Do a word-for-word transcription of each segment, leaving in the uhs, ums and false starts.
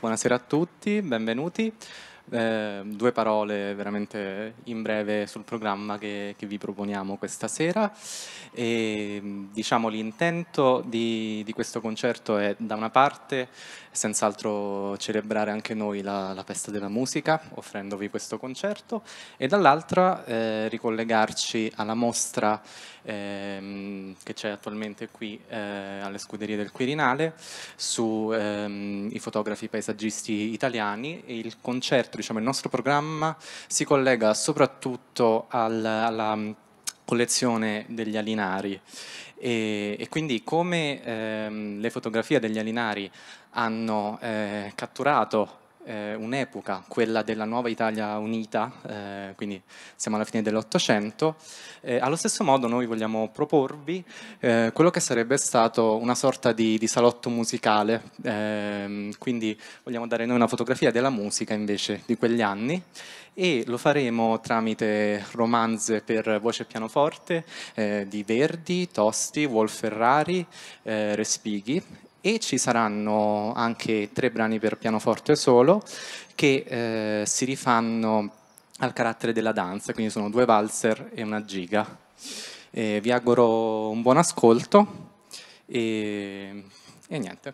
buonasera a tutti, benvenuti. Eh, due parole veramente in breve sul programma che, che vi proponiamo questa sera. E, diciamo, l'intento di, di questo concerto è, da una parte, senz'altro celebrare anche noi la, la festa della musica, offrendovi questo concerto, e dall'altra eh, ricollegarci alla mostra ehm, che c'è attualmente qui eh, alle Scuderie del Quirinale su ehm, i fotografi paesaggisti italiani. E il concerto, diciamo, il nostro programma si collega soprattutto al, alla collezione degli Alinari e, e quindi come ehm, le fotografie degli Alinari hanno eh, catturato eh, un'epoca, quella della nuova Italia unita, eh, quindi siamo alla fine dell'Ottocento, eh, allo stesso modo noi vogliamo proporvi eh, quello che sarebbe stato una sorta di, di salotto musicale, eh, quindi vogliamo dare noi una fotografia della musica invece di quegli anni, e lo faremo tramite romanze per voce e pianoforte eh, di Verdi, Tosti, Wolf Ferrari, eh, Respighi, e ci saranno anche tre brani per pianoforte solo che eh, si rifanno al carattere della danza, quindi sono due valzer e una giga. Eh, vi auguro un buon ascolto e, e niente.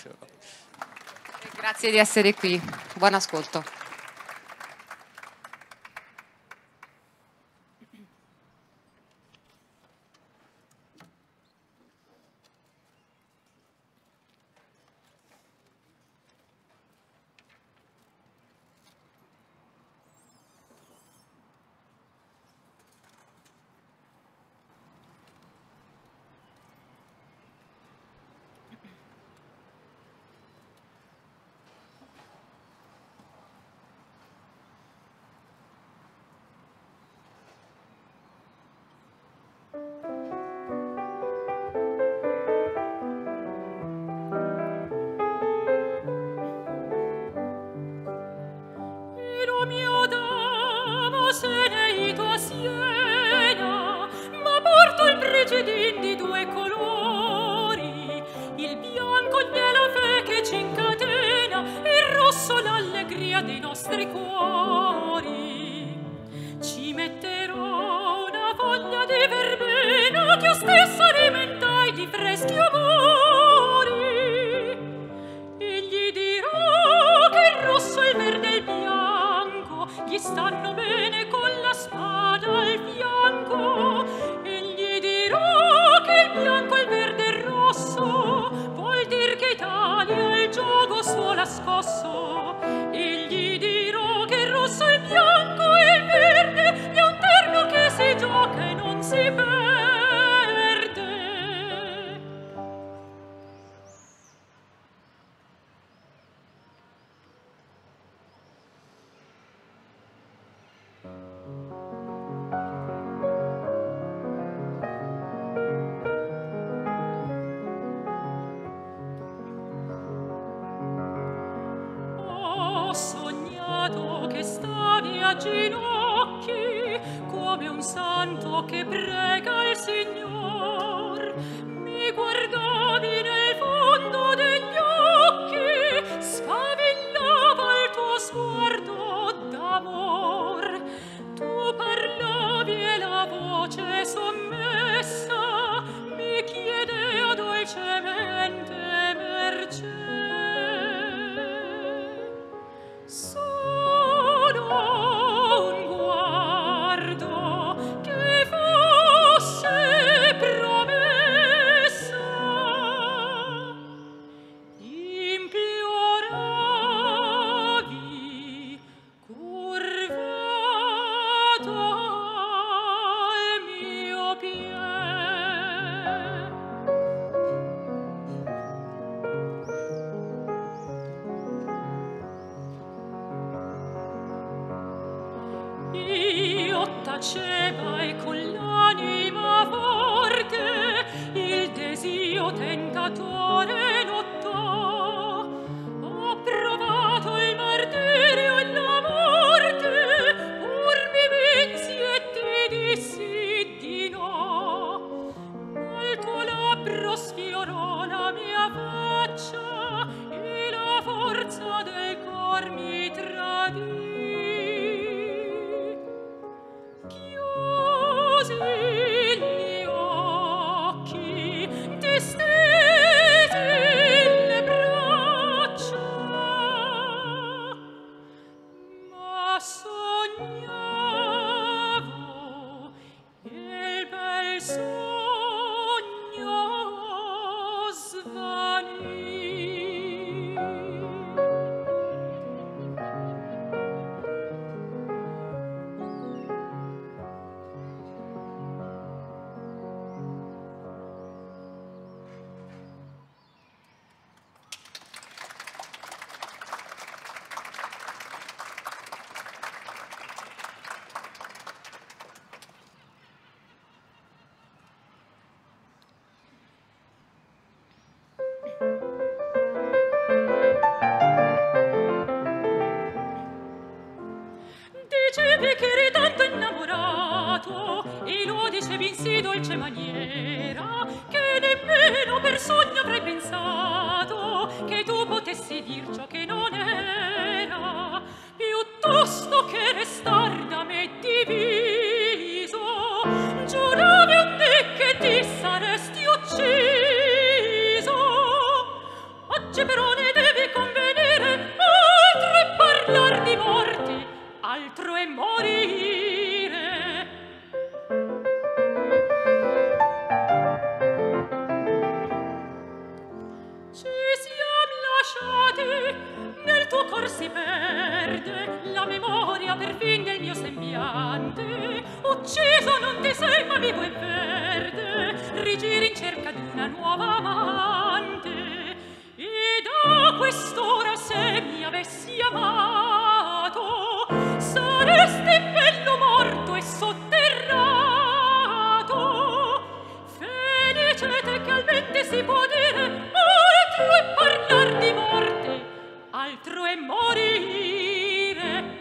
Grazie di essere qui, buon ascolto. Di due colori, il bianco della fe che ci incatena, il rosso l'allegria dei nostri cuori. Ci metterò una foglia di verbena che io stessa alimentai di freschi amori, e gli dirò che il rosso, il verde e il bianco gli stanno bene con la spada al fianco. Il bianco, il verde e il rosso vuol dir che Italia il gioco suo scosso. E gli dirò che il rosso, il bianco e il verde è un terno che si gioca e non si perde. Ginocchi come un santo che prega il Signor, mi guardavi nel fondo degli occhi, sfavillava il tuo sguardo d'amor, tu parlavi e la voce sommessa mi chiedea dolcemente mercé. Taceva e con l'anima forte il desio tentatore lottò. Ho provato il martirio e la morte, pur mi vinsi e ti dissi di no. Ma il tuo labbro sfiorò la mia faccia e la forza del cor mi tradì, chiusi gli occhi, distesi le braccia, ma sognavo il bel sogno svanì. Dicevi che eri tanto innamorato e lo dicevi in sì dolce maniera che nemmeno per sogno avrei pensato che tu potessi dir ciò che non era, piuttosto che restar da me diviso. Giuravi un dì che ti saresti ucciso, oggi però ne devi convenire, altro è parlar di morte, altro è morire. Ci siam lasciati, nel tuo cor si perde la memoria perfin del mio sembiante. Ucciso non ti sei, ma vivo e verde, rigiri in cerca d'una nuova amante. E da quest'ora se mi avessi amato, saresti bello morto e sotterrato. Felice te che almente si può dire, altro è parlar di morte, altro è morire.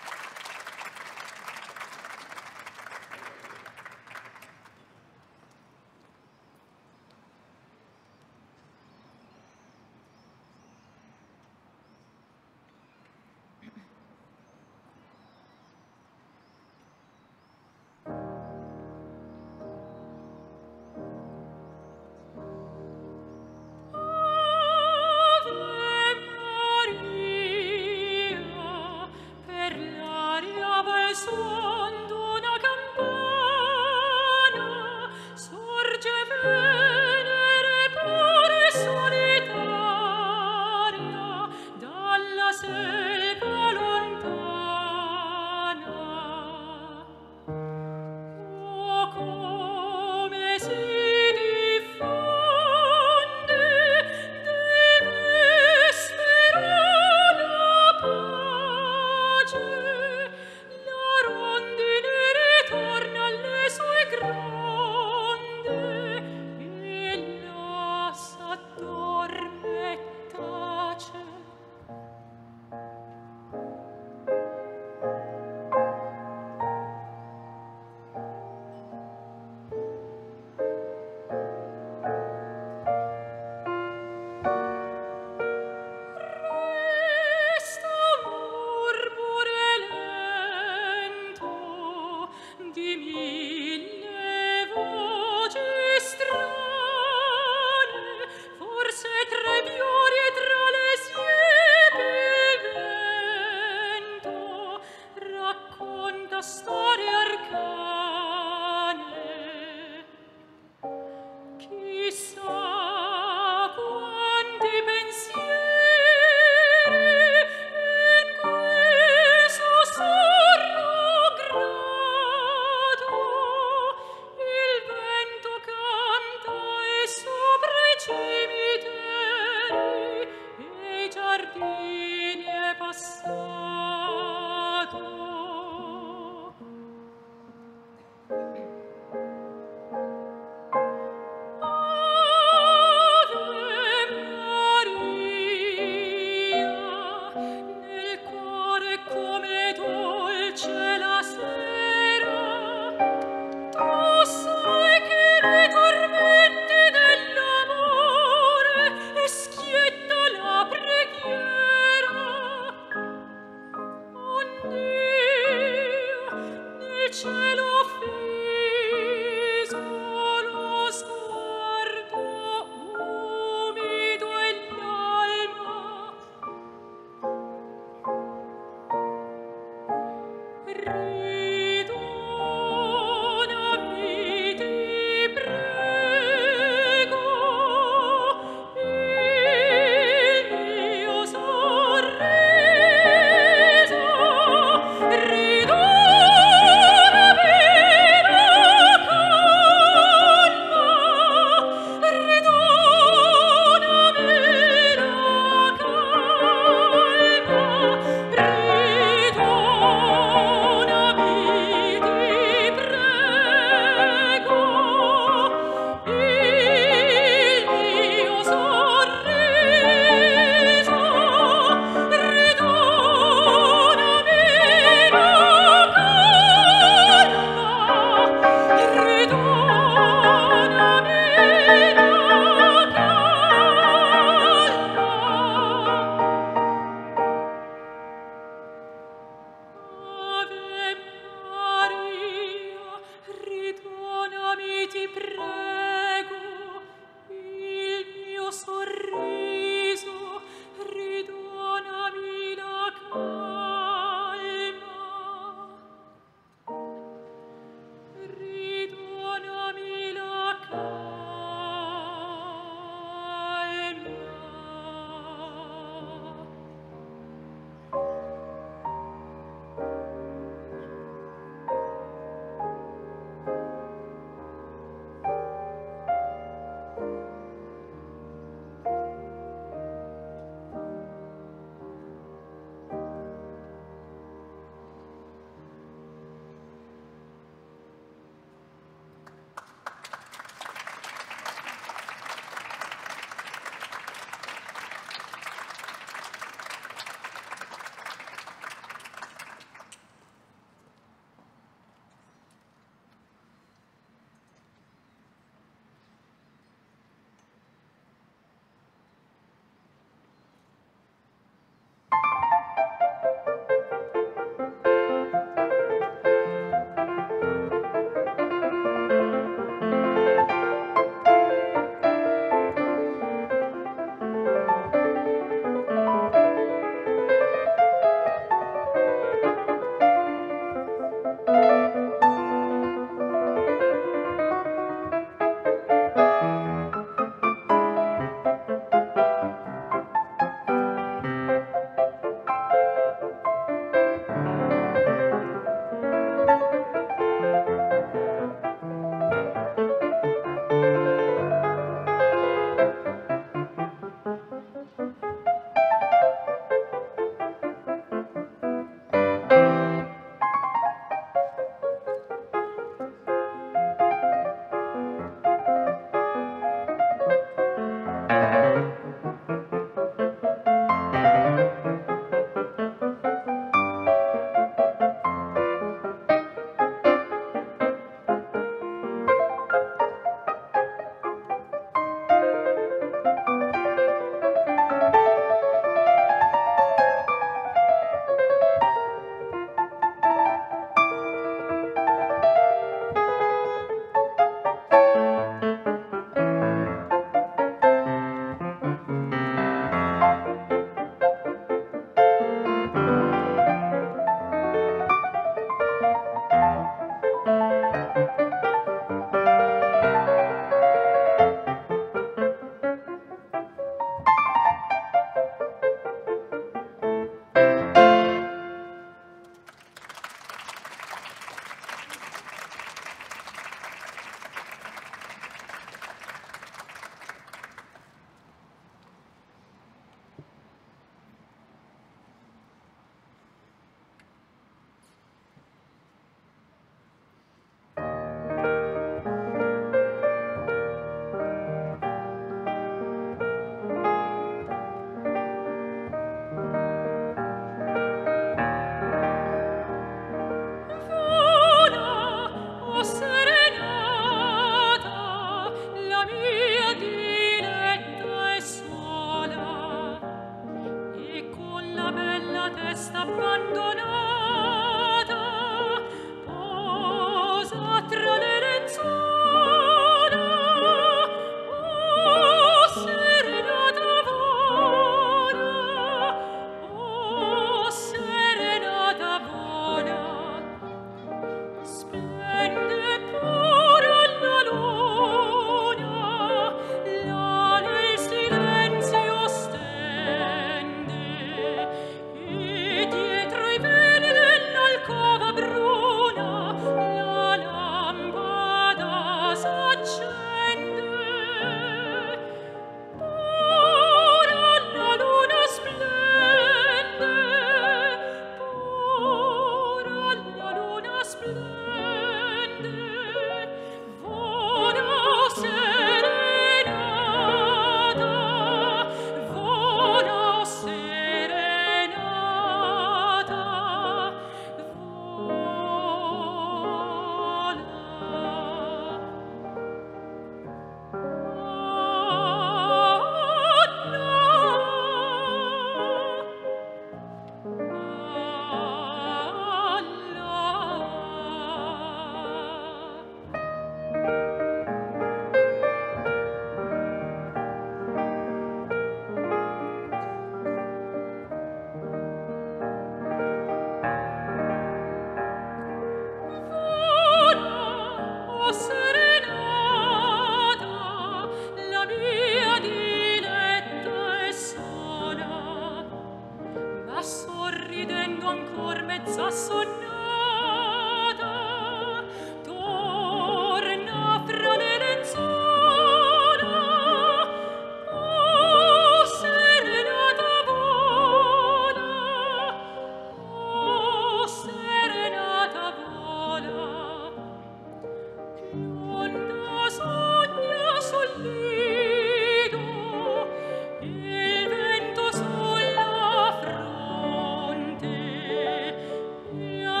Io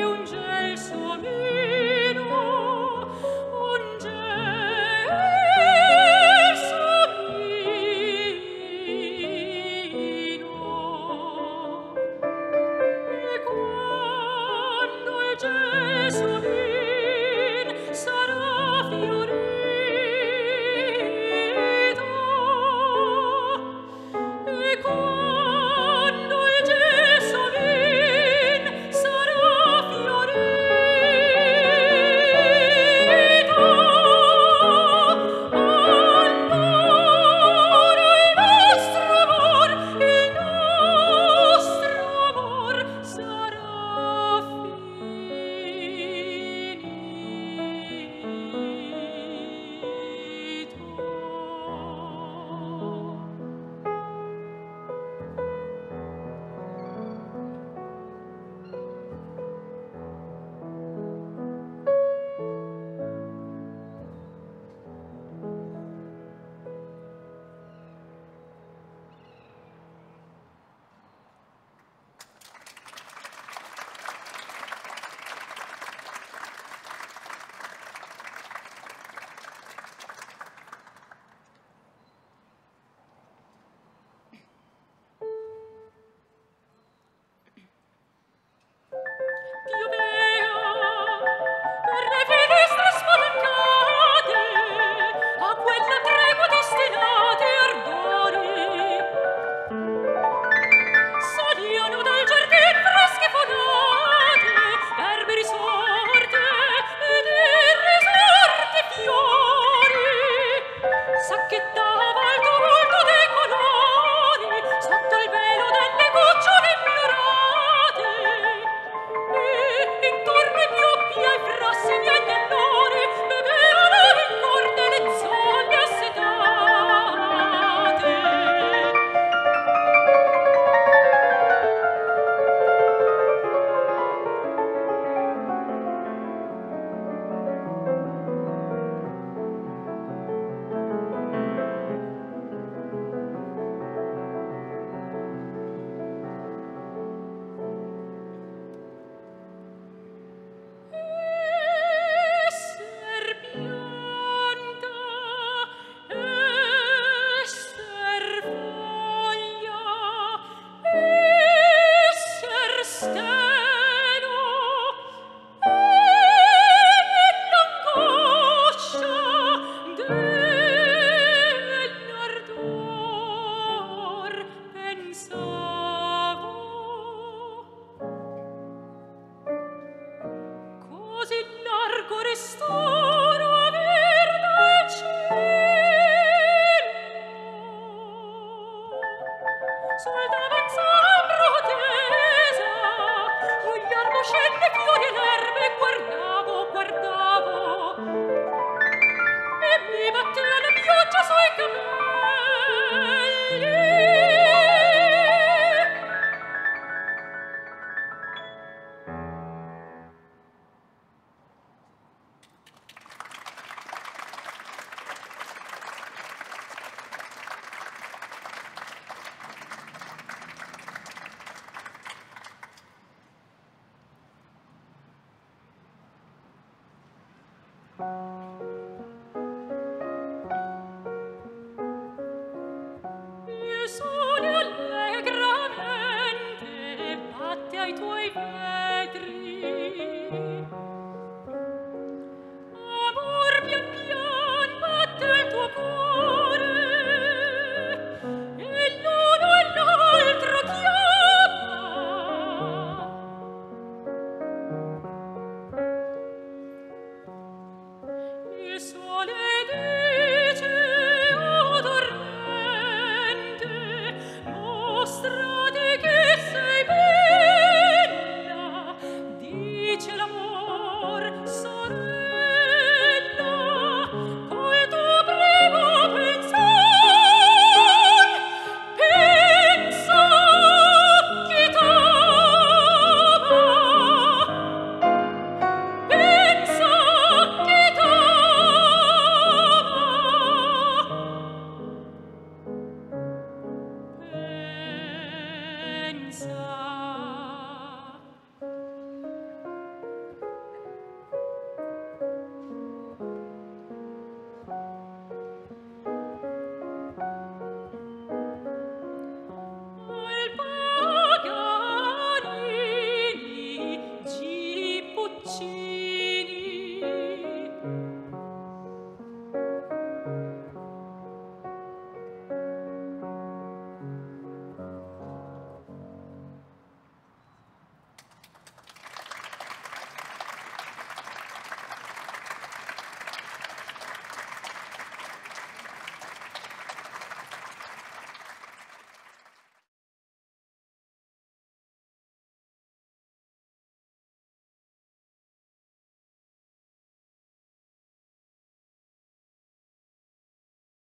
Thank you.